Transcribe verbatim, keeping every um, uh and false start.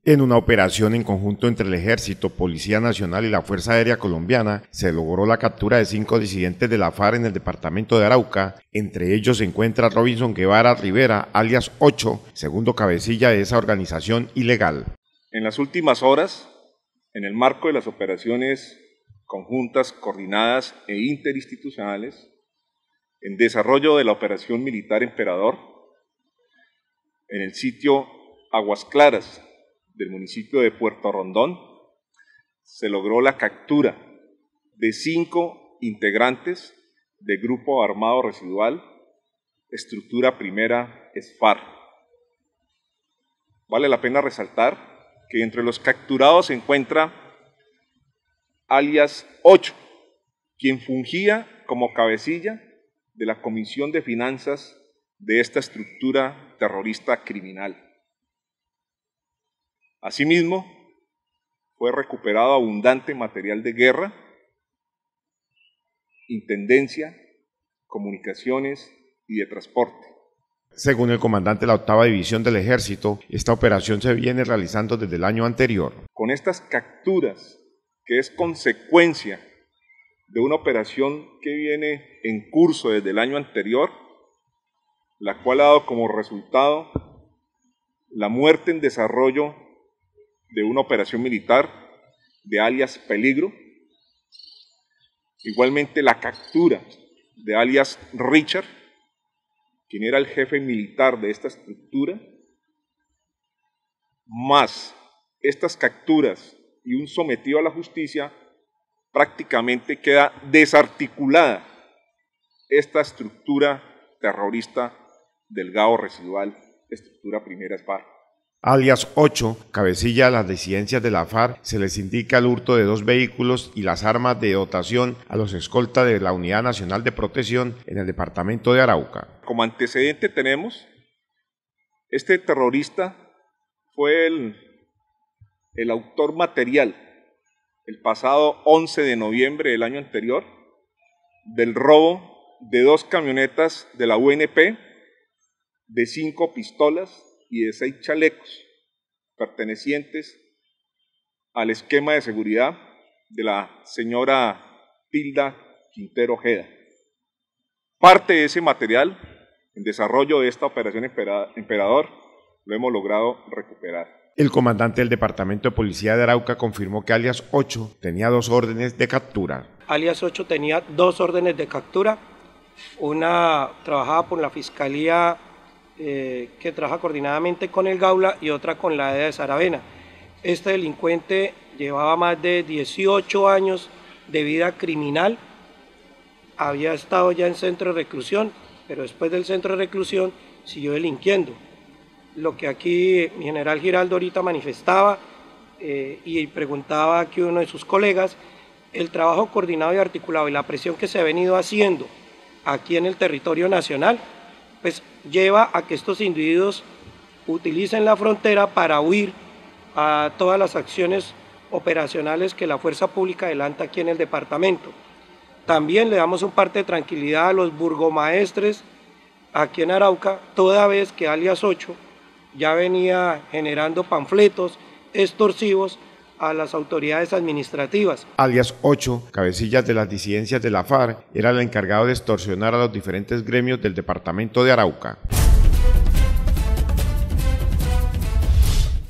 En una operación en conjunto entre el Ejército, Policía Nacional y la Fuerza Aérea Colombiana, se logró la captura de cinco disidentes de la FARC en el departamento de Arauca. Entre ellos se encuentra Robinson Guevara Rivera, alias Ocho, segundo cabecilla de esa organización ilegal. En las últimas horas, en el marco de las operaciones conjuntas, coordinadas e interinstitucionales, en desarrollo de la Operación Militar Emperador, en el sitio Aguas Claras del municipio de Puerto Rondón, se logró la captura de cinco integrantes del Grupo Armado Residual, estructura primera S F A R C. Vale la pena resaltar que entre los capturados se encuentra alias Ocho, quien fungía como cabecilla de la Comisión de Finanzas de esta estructura terrorista criminal. Asimismo, fue recuperado abundante material de guerra, intendencia, comunicaciones y de transporte. Según el comandante de la octava División del Ejército, esta operación se viene realizando desde el año anterior. Con estas capturas, que es consecuencia de una operación que viene en curso desde el año anterior, la cual ha dado como resultado la muerte en desarrollo de una operación militar de alias Peligro, igualmente la captura de alias Richard, quien era el jefe militar de esta estructura, más estas capturas y un sometido a la justicia, prácticamente queda desarticulada esta estructura terrorista del Gao Residual, estructura primera S F A R C. Alias Ocho, cabecilla de las disidencias de la FARC, se les indica el hurto de dos vehículos y las armas de dotación a los escoltas de la Unidad Nacional de Protección en el departamento de Arauca. Como antecedente tenemos, este terrorista fue el, el autor material, el pasado once de noviembre del año anterior, del robo de dos camionetas de la U N P, de cinco pistolas y de seis chalecos pertenecientes al esquema de seguridad de la señora Tilda Quintero Ojeda. Parte de ese material, en desarrollo de esta operación Emperador, lo hemos logrado recuperar. El comandante del Departamento de Policía de Arauca confirmó que alias Ocho tenía dos órdenes de captura. Alias Ocho tenía dos órdenes de captura, una trabajada por la Fiscalía Eh, que trabaja coordinadamente con el Gaula y otra con la E D A de Saravena. Este delincuente llevaba más de dieciocho años de vida criminal, había estado ya en centro de reclusión, pero después del centro de reclusión siguió delinquiendo. Lo que aquí mi general Giraldo ahorita manifestaba eh, y preguntaba aquí uno de sus colegas, el trabajo coordinado y articulado y la presión que se ha venido haciendo aquí en el territorio nacional, pues lleva a que estos individuos utilicen la frontera para huir a todas las acciones operacionales que la fuerza pública adelanta aquí en el departamento. También le damos un parte de tranquilidad a los burgomaestres aquí en Arauca, toda vez que alias Ocho ya venía generando panfletos extorsivos a las autoridades administrativas. Alias Ocho, cabecillas de las disidencias de la FARC, era el encargado de extorsionar a los diferentes gremios del departamento de Arauca.